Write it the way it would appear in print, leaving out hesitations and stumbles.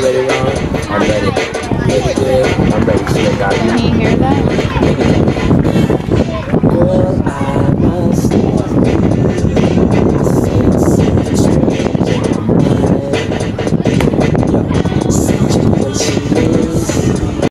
ready, Ron? I'm ready. You ready, Jay? I'm ready. See, I got you. Can you hear that?